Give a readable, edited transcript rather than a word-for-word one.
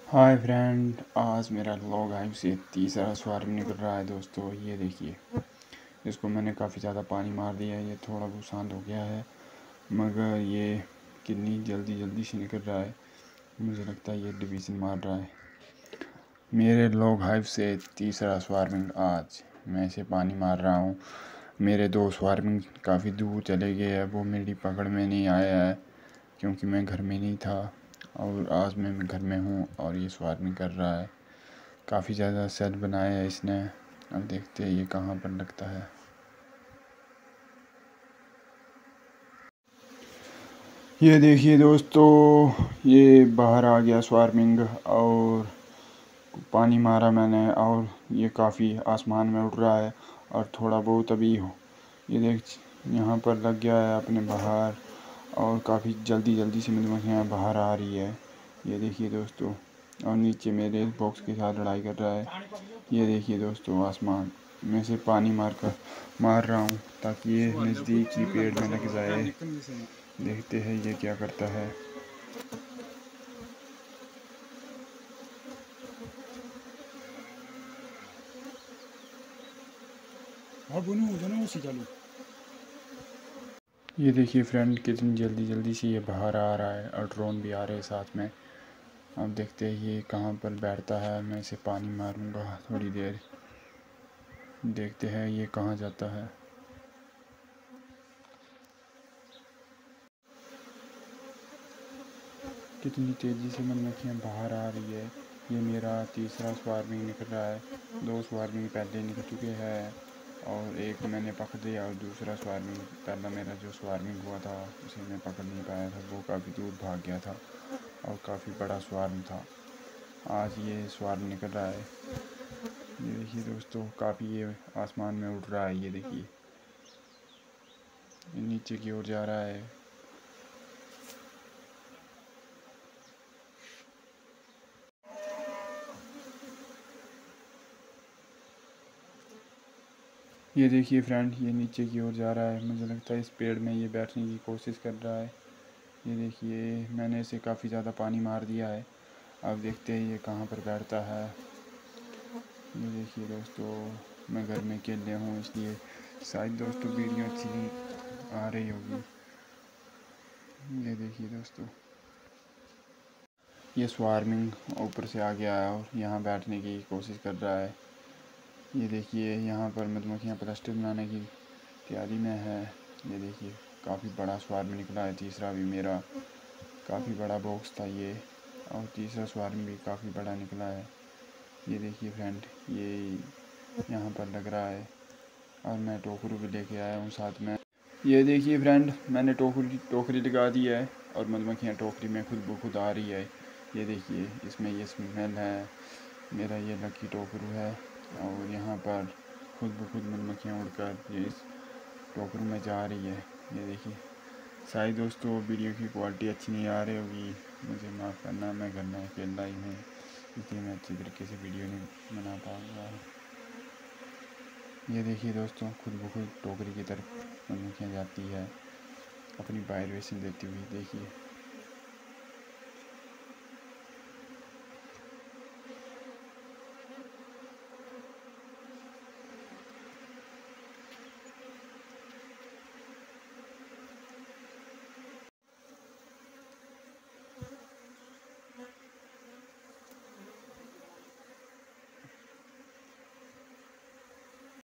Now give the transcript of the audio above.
Hi friend, आज मेरा log hive से तीसरा स्वार्म निकल रहा है दोस्तों। ये देखिए, इसको मैंने काफ़ी ज़्यादा पानी मार दिया है। ये थोड़ा बहुत शांत हो गया है, मगर ये कितनी जल्दी से निकल रहा है। मुझे लगता है ये डिवीज़न मार रहा है। मेरे लॉग हाइव से तीसरा स्वार्मिंग आज मैं इसे पानी मार रहा हूँ। मेरे दो स्वार्मिंग काफ़ी दूर चले गए हैं, वो मेरी पकड़ में नहीं आया है क्योंकि मैं घर में नहीं था। और आज मैं घर में हूँ और ये स्वार्मिंग कर रहा है। काफ़ी ज़्यादा सेल बनाया है इसने। अब देखते हैं ये कहाँ पर लगता है। ये देखिए दोस्तों, ये बाहर आ गया स्वार्मिंग और पानी मारा मैंने, और ये काफ़ी आसमान में उड़ रहा है और थोड़ा बहुत अभी हो ये देख यहाँ पर लग गया है अपने बाहर। और काफ़ी जल्दी से मधुमक्खियाँ बाहर आ रही है। ये देखिए दोस्तों, और नीचे मेरे बॉक्स के साथ लड़ाई कर रहा है। ये देखिए दोस्तों, आसमान में से पानी मार रहा हूँ ताकि ये नज़दीक ही पेड़ में लग जाए। देखते हैं ये क्या करता है। ये देखिए फ्रेंड, कितनी जल्दी से ये बाहर आ रहा है और ड्रोन भी आ रहे हैं साथ में। अब देखते हैं ये कहाँ पर बैठता है। मैं इसे पानी मारूंगा थोड़ी देर, देखते हैं ये कहाँ जाता है। कितनी तेज़ी से मधुमक्खियाँ बाहर आ रही है। ये मेरा तीसरा स्वार्मिंग निकल रहा है। दो स्वार्मिंग पहले निकल चुके हैं और एक मैंने पकड़ लिया, और दूसरा स्वार्मिंग, पहला मेरा जो स्वार्मिंग हुआ था उसे मैं पकड़ नहीं पाया था, वो काफ़ी दूर भाग गया था और काफ़ी बड़ा स्वार्म था। आज ये स्वार्म निकल रहा है। ये देखिए दोस्तों, काफ़ी ये आसमान में उड़ रहा है। ये देखिए, ये नीचे की ओर जा रहा है। ये देखिए फ्रेंड, ये नीचे की ओर जा रहा है। मुझे लगता है इस पेड़ में ये बैठने की कोशिश कर रहा है। ये देखिए, मैंने इसे काफ़ी ज़्यादा पानी मार दिया है। अब देखते हैं ये कहाँ पर बैठता है। ये देखिए दोस्तों, मैं घर में अकेले हूँ, इसलिए शायद दोस्तों वीडियो अच्छी आ रही होगी। ये देखिए दोस्तों, ये स्वार्मिंग ऊपर से आ गया है और यहाँ बैठने की कोशिश कर रहा है। ये देखिए, यहाँ पर मधुमक्खियाँ प्लास्टिक बनाने की तैयारी में है। ये देखिए, काफ़ी बड़ा स्वार्म निकला है। तीसरा भी मेरा काफ़ी बड़ा बॉक्स था ये, और तीसरा स्वार्म भी काफ़ी बड़ा निकला है। ये देखिए फ्रेंड, ये यहाँ पर लग रहा है और मैं टोकरू भी लेके आया हूँ साथ में। ये देखिए फ्रेंड, मैंने टोकरी लगा दी है और मधुमक्खियाँ टोकरी में खुद ब खुद आ रही है। ये देखिए, इसमें ये स्मेल है। मेरा ये लकी टोकरू है और यहाँ पर खुद ब खुद मधुमक्खियाँ उड़कर ये इस टोकरू में जा रही है। ये देखिए, शायद दोस्तों वीडियो की क्वालिटी अच्छी नहीं आ रही होगी, मुझे माफ़ करना। मैं घर में अकेला ही हूँ, इसलिए मैं अच्छी तरीके से वीडियो नहीं बना पाऊँगा। ये देखिए दोस्तों, खुद ब खुद टोकरी की तरफ मधुमक्खियाँ जाती है अपनी वाइब्रेशन देती हुई। देखिए।